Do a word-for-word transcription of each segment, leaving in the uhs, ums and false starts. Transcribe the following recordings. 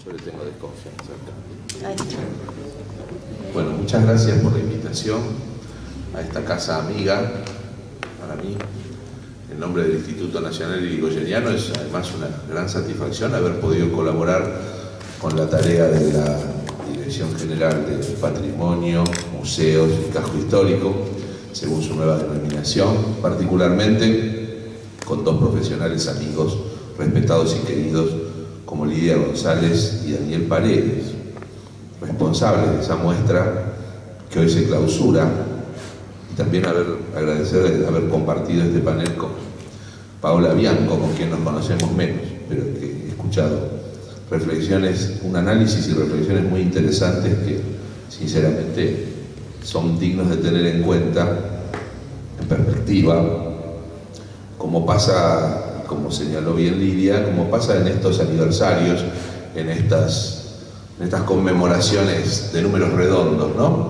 Yo le tengo desconfianza acá. Ahí. Bueno, muchas gracias por la invitación a esta casa amiga. Para mí, en nombre del Instituto Nacional Irigoyeniano, es además una gran satisfacción haber podido colaborar con la tarea de la Dirección General de Patrimonio, Museos y Casco Histórico, según su nueva denominación, particularmente con dos profesionales amigos, respetados y queridos, como Lidia González y Daniel Paredes, responsables de esa muestra que hoy se clausura, y también haber, agradecer de haber compartido este panel con Paola Bianco, con quien nos conocemos menos, pero que he escuchado reflexiones, un análisis y reflexiones muy interesantes que sinceramente son dignos de tener en cuenta, en perspectiva, como pasa, como señaló bien Lidia, como pasa en estos aniversarios, en estas, en estas conmemoraciones de números redondos, ¿no?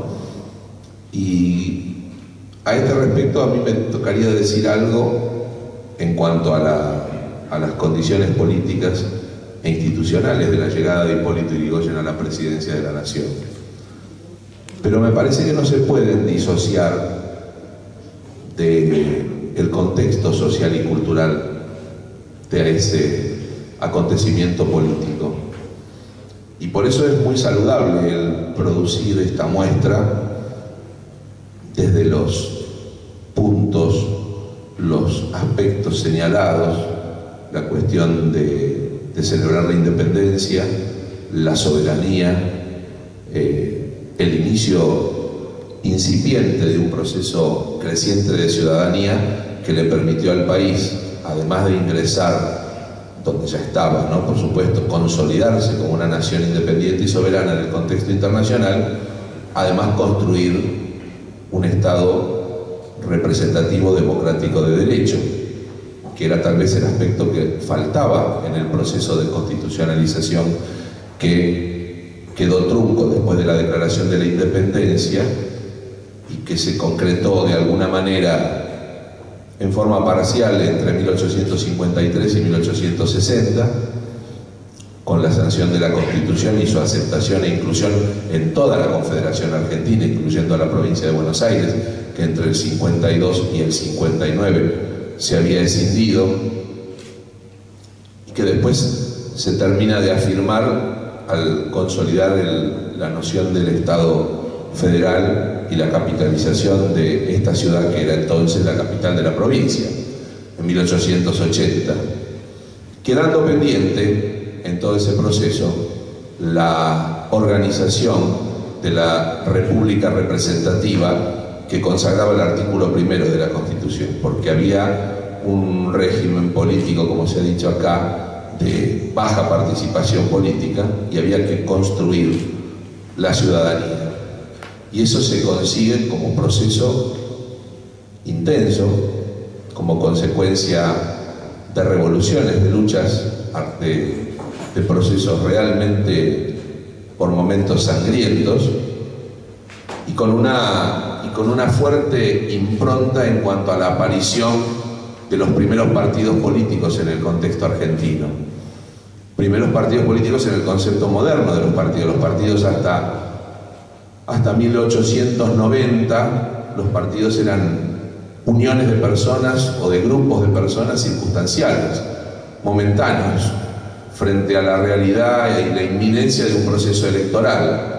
Y a este respecto a mí me tocaría decir algo en cuanto a, la, a las condiciones políticas e institucionales de la llegada de Hipólito Yrigoyen a la presidencia de la Nación. Pero me parece que no se pueden disociar del contexto social y cultural de ese acontecimiento político. Y por eso es muy saludable el producir esta muestra desde los puntos, los aspectos señalados, la cuestión de, de celebrar la independencia, la soberanía, eh, el inicio incipiente de un proceso creciente de ciudadanía que le permitió al país, además de ingresar donde ya estaba, ¿no? Por supuesto, consolidarse como una nación independiente y soberana en el contexto internacional, además construir un Estado representativo democrático de derecho, que era tal vez el aspecto que faltaba en el proceso de constitucionalización que quedó trunco después de la declaración de la independencia y que se concretó de alguna manera en forma parcial entre mil ochocientos cincuenta y tres y mil ochocientos sesenta, con la sanción de la Constitución y su aceptación e inclusión en toda la Confederación Argentina, incluyendo a la provincia de Buenos Aires, que entre el cincuenta y dos y el cincuenta y nueve se había escindido, y que después se termina de afirmar al consolidar el, la noción del Estado federal y la capitalización de esta ciudad que era entonces la capital de la provincia, en mil ochocientos ochenta, quedando pendiente en todo ese proceso la organización de la República Representativa que consagraba el artículo primero de la Constitución, porque había un régimen político, como se ha dicho acá, de baja participación política y había que construir la ciudadanía. Y eso se consigue como proceso intenso, como consecuencia de revoluciones, de luchas, de, de procesos realmente por momentos sangrientos, y con una, y con una fuerte impronta en cuanto a la aparición de los primeros partidos políticos en el contexto argentino. Primeros partidos políticos en el concepto moderno de los partidos. Los partidos hasta Hasta mil ochocientos noventa los partidos eran uniones de personas o de grupos de personas circunstanciales, momentáneos, frente a la realidad y la inminencia de un proceso electoral.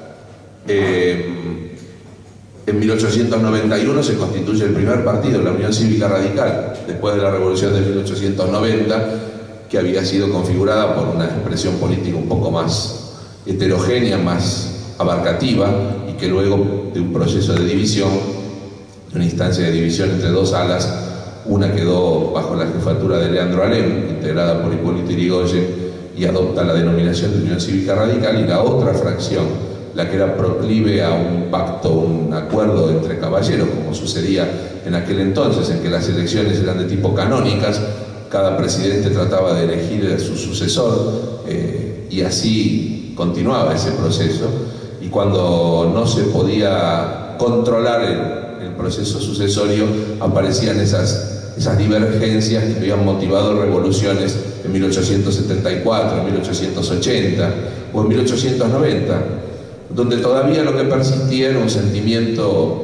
Eh, en mil ochocientos noventa y uno se constituye el primer partido, la Unión Cívica Radical, después de la Revolución de mil ochocientos noventa, que había sido configurada por una expresión política un poco más heterogénea, más abarcativa, y que luego de un proceso de división, de una instancia de división entre dos alas, una quedó bajo la jefatura de Leandro Alem, integrada por Hipólito Yrigoyen, y adopta la denominación de Unión Cívica Radical, y la otra fracción, la que era proclive a un pacto, un acuerdo entre caballeros, como sucedía en aquel entonces, en que las elecciones eran de tipo canónicas, cada presidente trataba de elegir a su sucesor, eh, y así continuaba ese proceso. Y cuando no se podía controlar el, el proceso sucesorio, aparecían esas, esas divergencias que habían motivado revoluciones en en mil ochocientos setenta y cuatro, en mil ochocientos ochenta o en mil ochocientos noventa, donde todavía lo que persistía era un sentimiento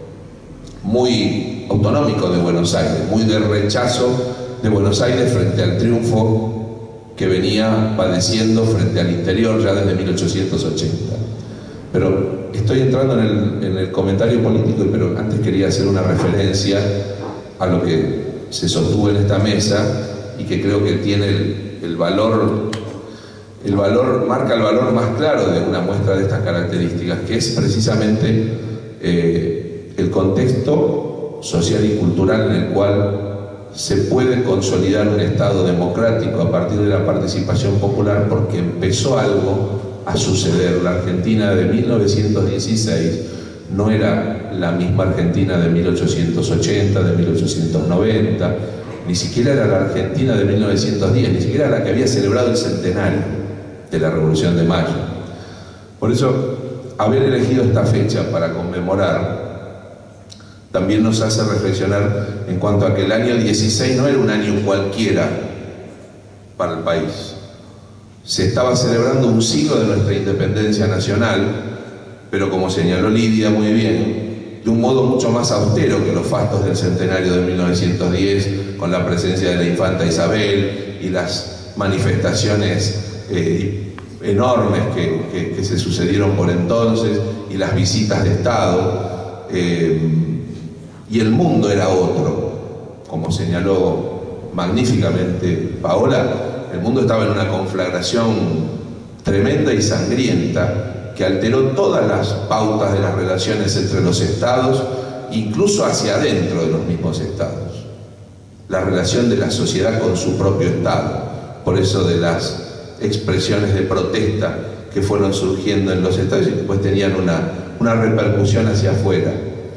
muy autonómico de Buenos Aires, muy de rechazo de Buenos Aires frente al triunfo que venía padeciendo frente al interior ya desde mil ochocientos ochenta. Pero estoy entrando en el, en el comentario político, pero antes quería hacer una referencia a lo que se sostuvo en esta mesa y que creo que tiene el, el valor, el valor, marca el valor más claro de una muestra de estas características, que es precisamente eh, el contexto social y cultural en el cual se puede consolidar un Estado democrático a partir de la participación popular, porque empezó algo a suceder. La Argentina de mil novecientos dieciséis no era la misma Argentina de mil ochocientos ochenta, de mil ochocientos noventa, ni siquiera era la Argentina de mil novecientos diez, ni siquiera la que había celebrado el centenario de la Revolución de Mayo. Por eso, haber elegido esta fecha para conmemorar también nos hace reflexionar en cuanto a que el año dieciséis no era un año cualquiera para el país. Se estaba celebrando un siglo de nuestra independencia nacional, pero como señaló Lidia muy bien, de un modo mucho más austero que los fastos del centenario de mil novecientos diez, con la presencia de la infanta Isabel y las manifestaciones eh, enormes que, que, que se sucedieron por entonces, y las visitas de Estado. Eh, y el mundo era otro, como señaló magníficamente Paola. El mundo estaba en una conflagración tremenda y sangrienta que alteró todas las pautas de las relaciones entre los estados, incluso hacia adentro de los mismos estados. La relación de la sociedad con su propio estado. Por eso de las expresiones de protesta que fueron surgiendo en los estados y después tenían una, una repercusión hacia afuera.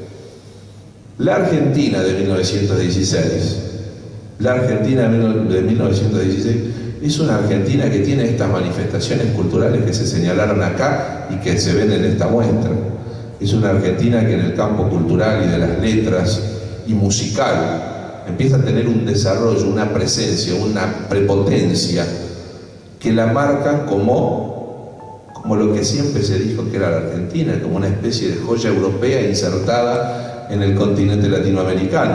La Argentina de mil novecientos dieciséis, la Argentina de mil novecientos dieciséis es una Argentina que tiene estas manifestaciones culturales que se señalaron acá y que se ven en esta muestra. Es una Argentina que en el campo cultural y de las letras y musical empieza a tener un desarrollo, una presencia, una prepotencia que la marcan como, como lo que siempre se dijo que era la Argentina, como una especie de joya europea insertada en el continente latinoamericano.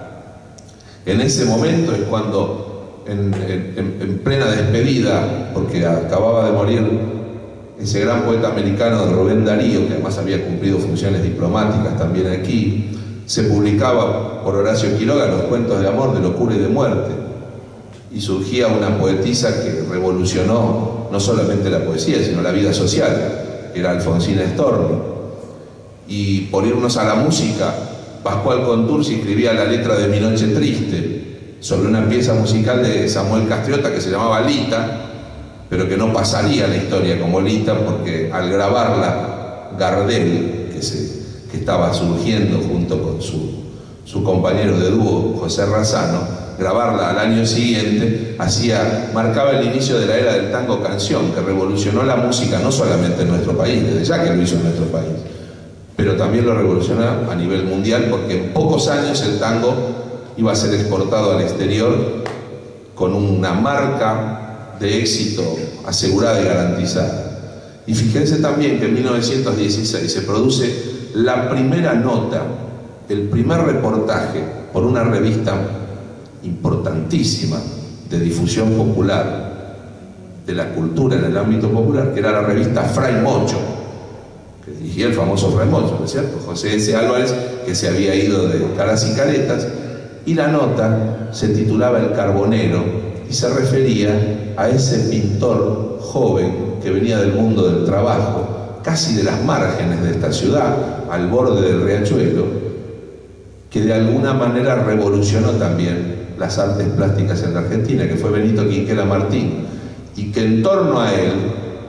En ese momento es cuando, en, en, en plena despedida, porque acababa de morir ese gran poeta americano Rubén Darío, que además había cumplido funciones diplomáticas también aquí, se publicaba por Horacio Quiroga los cuentos de amor, de locura y de muerte, y surgía una poetisa que revolucionó no solamente la poesía, sino la vida social, que era Alfonsina Storni. Y por irnos a la música, Pascual Contursi escribía la letra de Mi Noche Triste sobre una pieza musical de Samuel Castriota que se llamaba Lita, pero que no pasaría a la historia como Lita, porque al grabarla Gardel, que, se, que estaba surgiendo junto con su, su compañero de dúo José Razzano, grabarla al año siguiente hacía, marcaba el inicio de la era del tango canción, que revolucionó la música no solamente en nuestro país, desde ya que lo hizo en nuestro país, pero también lo revolucionó a nivel mundial, porque en pocos años el tango iba a ser exportado al exterior con una marca de éxito asegurada y garantizada. Y fíjense también que en mil novecientos dieciséis se produce la primera nota, el primer reportaje por una revista importantísima de difusión popular de la cultura en el ámbito popular, que era la revista Fray Mocho, que dirigía el famoso Fray Mocho, ¿no es cierto? José ese Álvarez, que se había ido de Caras y Caretas, y la nota se titulaba El Carbonero y se refería a ese pintor joven que venía del mundo del trabajo, casi de las márgenes de esta ciudad, al borde del riachuelo, que de alguna manera revolucionó también las artes plásticas en la Argentina, que fue Benito Quinquela Martín, y que en torno a él,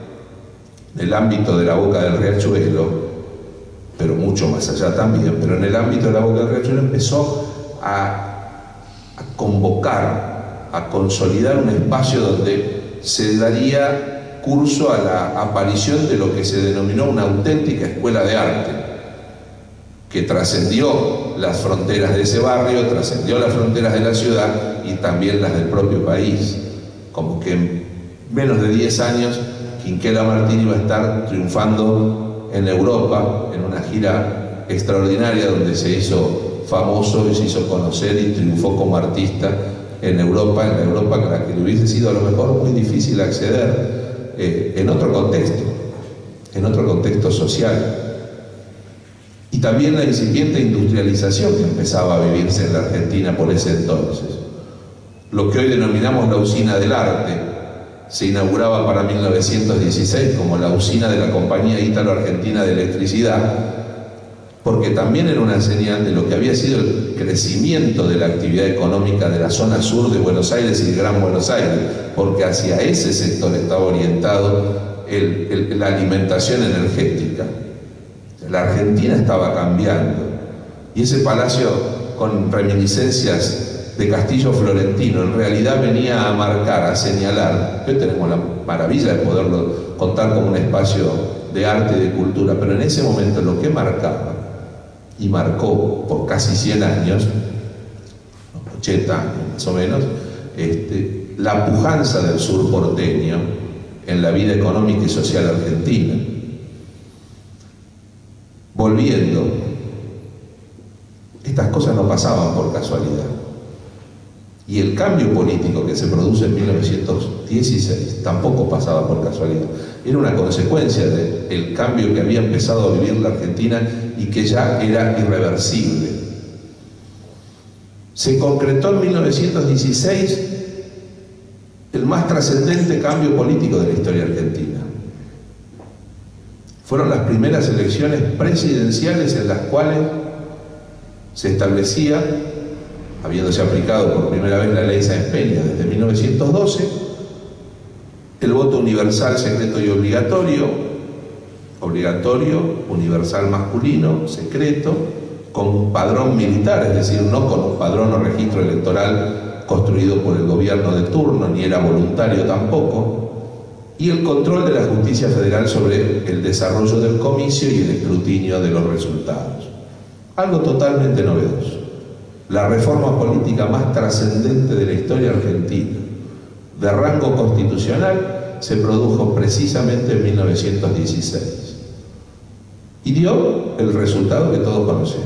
en el ámbito de la Boca del Riachuelo, pero mucho más allá también, pero en el ámbito de la Boca del Riachuelo empezó a, a convocar, a consolidar un espacio donde se daría curso a la aparición de lo que se denominó una auténtica escuela de arte, que trascendió las fronteras de ese barrio, trascendió las fronteras de la ciudad y también las del propio país. como que en menos de diez años Quinquela Martín iba a estar triunfando en Europa, en una gira extraordinaria donde se hizo famoso y se hizo conocer y triunfó como artista en Europa, en la Europa a la que le hubiese sido a lo mejor muy difícil acceder eh, en otro contexto, en otro contexto social. Y también la incipiente industrialización que empezaba a vivirse en la Argentina por ese entonces. Lo que hoy denominamos la usina del arte se inauguraba para mil novecientos dieciséis como la usina de la Compañía Ítalo-Argentina de Electricidad, porque también era una señal de lo que había sido el crecimiento de la actividad económica de la zona sur de Buenos Aires y el Gran Buenos Aires, porque hacia ese sector estaba orientado el, el, la alimentación energética. La Argentina estaba cambiando, y ese palacio con reminiscencias de castillo florentino en realidad venía a marcar, a señalar, que hoy tenemos la maravilla de poderlo contar como un espacio de arte y de cultura, pero en ese momento lo que marcaba, y marcó por casi cien años, ochenta años más o menos, este, la pujanza del sur porteño en la vida económica y social argentina. Volviendo, estas cosas no pasaban por casualidad. Y el cambio político que se produce en mil novecientos dieciséis tampoco pasaba por casualidad. Era una consecuencia del cambio que había empezado a vivir la Argentina y que ya era irreversible. Se concretó en mil novecientos dieciséis el más trascendente cambio político de la historia argentina. Fueron las primeras elecciones presidenciales en las cuales se establecía, habiéndose aplicado por primera vez la ley Sáenz Peña desde mil novecientos doce, el voto universal, secreto y obligatorio, obligatorio, universal masculino, secreto, con padrón militar, es decir, no con un padrón o registro electoral construido por el gobierno de turno, ni era voluntario tampoco, y el control de la justicia federal sobre el desarrollo del comicio y el escrutinio de los resultados. Algo totalmente novedoso. La reforma política más trascendente de la historia argentina, de rango constitucional, se produjo precisamente en mil novecientos dieciséis. Y dio el resultado que todos conocemos.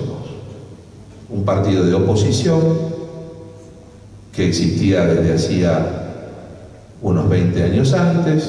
Un partido de oposición que existía desde hacía unos veinte años antes,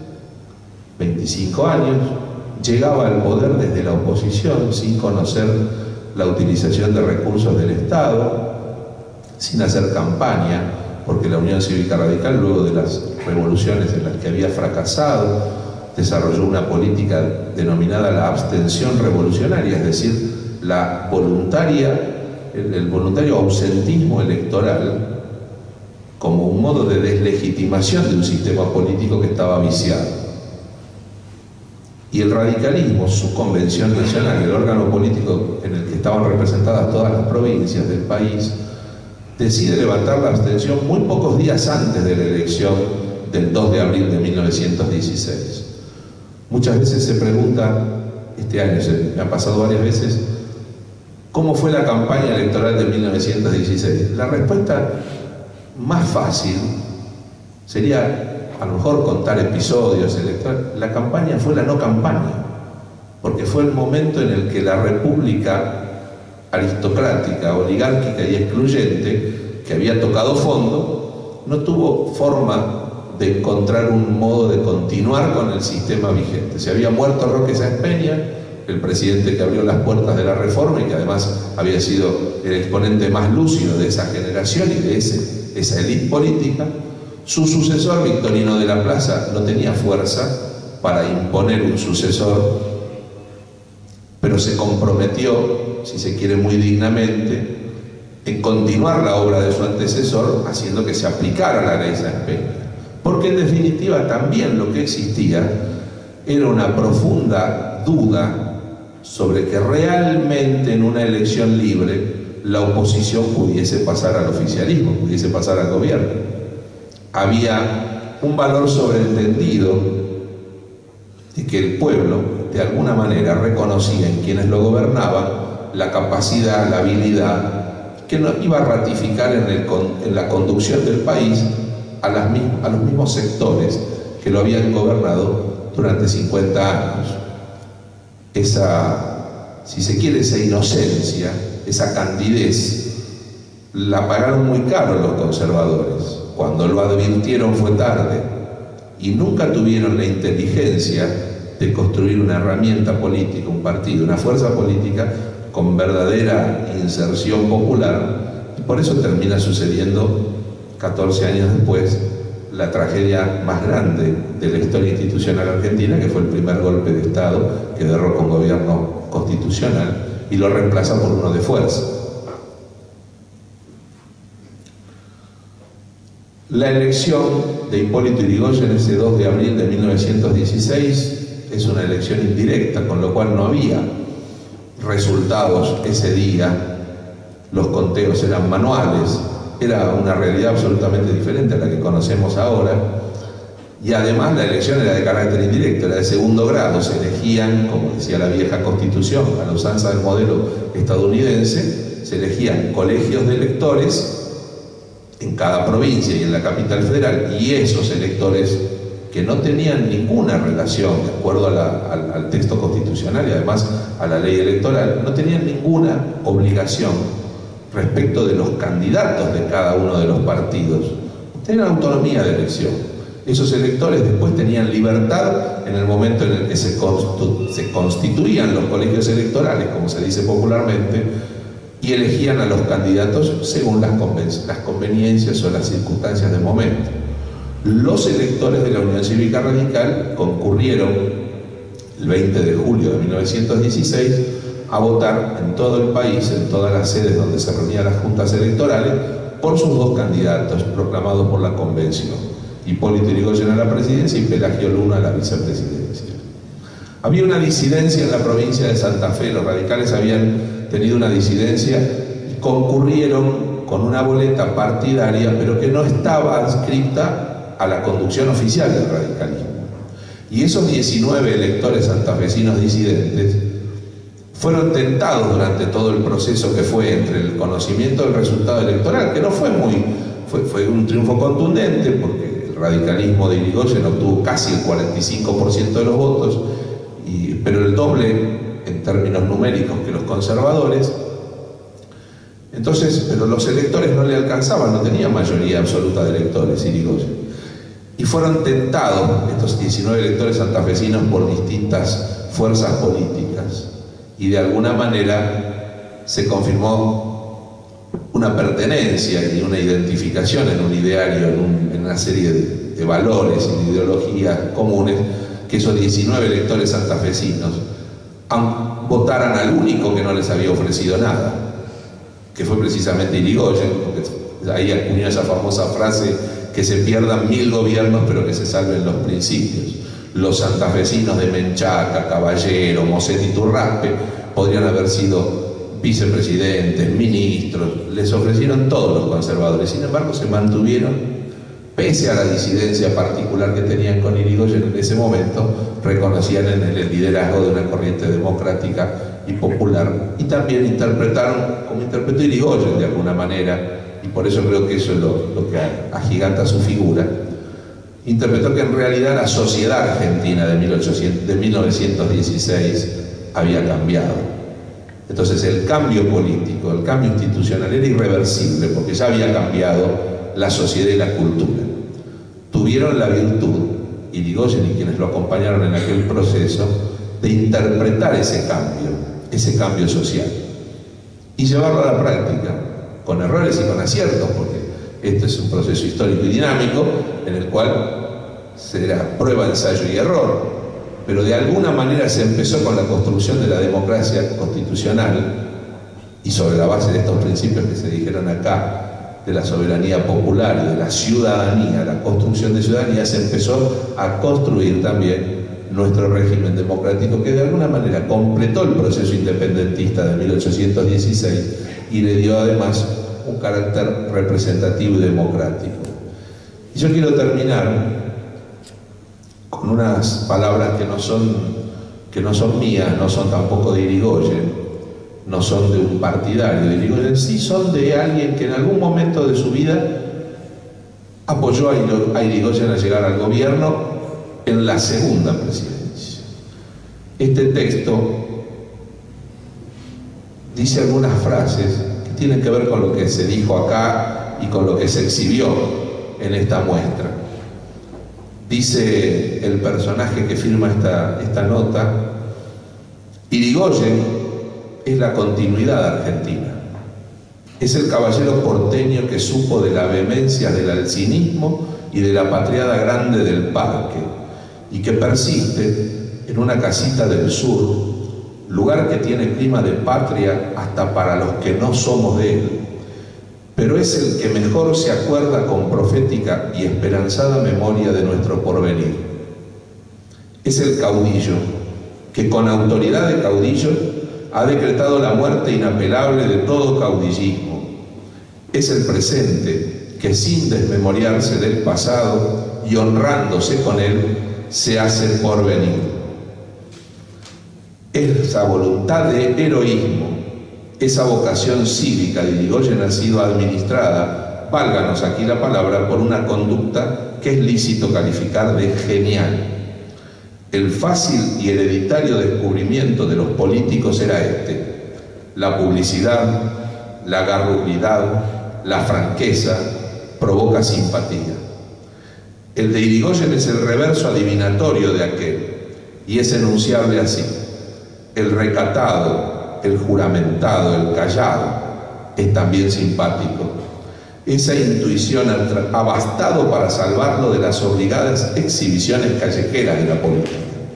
veinticinco años, llegaba al poder desde la oposición sin conocer la utilización de recursos del Estado, sin hacer campaña, porque la Unión Cívica Radical, luego de las revoluciones en las que había fracasado, desarrolló una política denominada la abstención revolucionaria, es decir, la voluntaria, el, el voluntario ausentismo electoral como un modo de deslegitimación de un sistema político que estaba viciado. Y el radicalismo, su convención nacional, el órgano político en el que estaban representadas todas las provincias del país, decide levantar la abstención muy pocos días antes de la elección del dos de abril de mil novecientos dieciséis. Muchas veces se pregunta, este año se me ha pasado varias veces, ¿cómo fue la campaña electoral de mil novecientos dieciséis? La respuesta más fácil sería a lo mejor contar episodios electorales. La campaña fue la no campaña, porque fue el momento en el que la república aristocrática, oligárquica y excluyente, que había tocado fondo, no tuvo forma de encontrar un modo de continuar con el sistema vigente. Se había muerto Roque Sáenz Peña, el presidente que abrió las puertas de la reforma y que además había sido el exponente más lúcido de esa generación y de ese, esa élite política. Su sucesor, Victorino de la Plaza, no tenía fuerza para imponer un sucesor, pero se comprometió, si se quiere muy dignamente, en continuar la obra de su antecesor, haciendo que se aplicara la ley Sáenz Peña. Porque en definitiva también lo que existía era una profunda duda sobre que realmente en una elección libre la oposición pudiese pasar al oficialismo, pudiese pasar al gobierno. Había un valor sobreentendido de que el pueblo de alguna manera reconocía en quienes lo gobernaban la capacidad, la habilidad que no iba a ratificar en, el, en la conducción del país a, las, a los mismos sectores que lo habían gobernado durante cincuenta años. Esa, si se quiere, esa inocencia, esa candidez, la pagaron muy caro los conservadores. Cuando lo advirtieron fue tarde y nunca tuvieron la inteligencia de construir una herramienta política, un partido, una fuerza política con verdadera inserción popular, y por eso termina sucediendo catorce años después la tragedia más grande de la historia institucional argentina, que fue el primer golpe de Estado que derroca un gobierno constitucional y lo reemplaza por uno de fuerza. La elección de Hipólito Yrigoyen ese dos de abril de mil novecientos dieciséis es una elección indirecta, con lo cual no había resultados ese día, los conteos eran manuales, era una realidad absolutamente diferente a la que conocemos ahora, y además la elección era de carácter indirecto, era de segundo grado, se elegían, como decía la vieja Constitución, a la usanza del modelo estadounidense, se elegían colegios de electores en cada provincia y en la capital federal, y esos electores que no tenían ninguna relación, de acuerdo a la, al, al texto constitucional y además a la ley electoral, no tenían ninguna obligación respecto de los candidatos de cada uno de los partidos. Tenían autonomía de elección. Esos electores después tenían libertad en el momento en el que se, constitu se constituían los colegios electorales, como se dice popularmente, y elegían a los candidatos según las, conven las conveniencias o las circunstancias del momento. Los electores de la Unión Cívica Radical concurrieron el veinte de julio de mil novecientos dieciséis a votar en todo el país, en todas las sedes donde se reunían las juntas electorales, por sus dos candidatos proclamados por la Convención: Hipólito Yrigoyen a la presidencia y Pelagio Luna a la vicepresidencia. Había una disidencia en la provincia de Santa Fe, los radicales habían tenido una disidencia y concurrieron con una boleta partidaria, pero que no estaba adscrita a la conducción oficial del radicalismo. Y esos diecinueve electores santafesinos disidentes fueron tentados durante todo el proceso que fue entre el conocimiento del resultado electoral, que no fue muy, fue, fue un triunfo contundente, porque el radicalismo de Yrigoyen obtuvo casi el cuarenta y cinco por ciento de los votos, y, pero el doble en términos numéricos que los conservadores. Entonces, pero los electores no le alcanzaban, no tenía mayoría absoluta de electores Yrigoyen. Y fueron tentados estos diecinueve electores santafesinos por distintas fuerzas políticas. Y de alguna manera se confirmó una pertenencia y una identificación en un ideario, en, un, en una serie de, de valores y de ideologías comunes, que esos diecinueve electores santafesinos votaran al único que no les había ofrecido nada, que fue precisamente Yrigoyen, porque ahí acuñó esa famosa frase: que se pierdan mil gobiernos pero que se salven los principios. Los santafesinos de Menchaca, Caballero, Moset y Turraspe podrían haber sido vicepresidentes, ministros, les ofrecieron todos los conservadores, sin embargo se mantuvieron, pese a la disidencia particular que tenían con Yrigoyen en ese momento, reconocían en él el liderazgo de una corriente democrática y popular, y también interpretaron como interpretó Yrigoyen de alguna manera, y por eso creo que eso es lo, lo que agiganta su figura. Interpretó que en realidad la sociedad argentina de, mil ochocientos, de mil novecientos dieciséis había cambiado. Entonces el cambio político, el cambio institucional era irreversible, porque ya había cambiado la sociedad y la cultura. Tuvieron la virtud, Yrigoyen y quienes lo acompañaron en aquel proceso, de interpretar ese cambio, ese cambio social, y llevarlo a la práctica, con errores y con aciertos, porque este es un proceso histórico y dinámico en el cual será prueba, ensayo y error, pero de alguna manera se empezó con la construcción de la democracia constitucional, y sobre la base de estos principios que se dijeron acá, de la soberanía popular y de la ciudadanía, la construcción de ciudadanía, se empezó a construir también nuestro régimen democrático, que de alguna manera completó el proceso independentista de mil ochocientos dieciséis y le dio además un carácter representativo y democrático. Y yo quiero terminar con unas palabras que no son, que no son mías, no son tampoco de Yrigoyen, no son de un partidario de Yrigoyen, sí son de alguien que en algún momento de su vida apoyó a Irigoyen a llegar al gobierno en la segunda presidencia. Este texto dice algunas frases que tienen que ver con lo que se dijo acá y con lo que se exhibió en esta muestra. Dice el personaje que firma esta, esta nota: Irigoyen es la continuidad argentina. Es el caballero porteño que supo de la vehemencia del alcinismo y de la patriada grande del parque, y que persiste en una casita del sur, lugar que tiene clima de patria hasta para los que no somos de él, pero es el que mejor se acuerda con profética y esperanzada memoria de nuestro porvenir. Es el caudillo que con autoridad de caudillo ha decretado la muerte inapelable de todo caudillismo. Es el presente que, sin desmemoriarse del pasado y honrándose con él, se hace porvenir. Esa voluntad de heroísmo, esa vocación cívica de Irigoyen ha sido administrada, válganos aquí la palabra, por una conducta que es lícito calificar de genial. El fácil y hereditario descubrimiento de los políticos era este: la publicidad, la garrulidad, la franqueza provoca simpatía. El de Irigoyen es el reverso adivinatorio de aquel, y es enunciable así: el recatado, el juramentado, el callado, es también simpático. Esa intuición ha bastado para salvarlo de las obligadas exhibiciones callejeras de la política.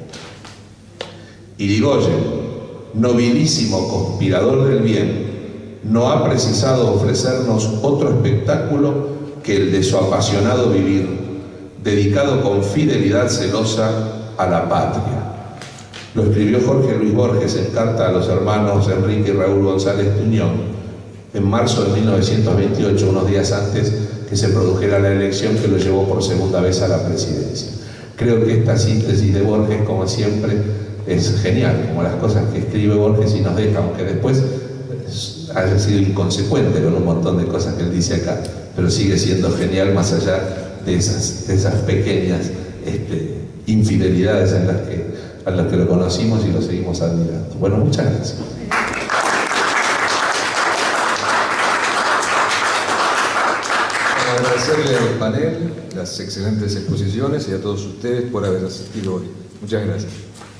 Irigoyen, nobilísimo conspirador del bien, no ha precisado ofrecernos otro espectáculo que el de su apasionado vivir, dedicado con fidelidad celosa a la patria. Lo escribió Jorge Luis Borges en carta a los hermanos Enrique y Raúl González Tuñón en marzo de mil novecientos veintiocho, unos días antes que se produjera la elección que lo llevó por segunda vez a la presidencia. Creo que esta síntesis de Borges, como siempre, es genial, como las cosas que escribe Borges y nos deja, aunque después haya sido inconsecuente con un montón de cosas que él dice acá, pero sigue siendo genial más allá de esas, de esas pequeñas este, infidelidades en las que, a las que lo conocimos y lo seguimos admirando. Bueno, muchas gracias. Agradecerle al panel las excelentes exposiciones y a todos ustedes por haber asistido hoy. Muchas gracias.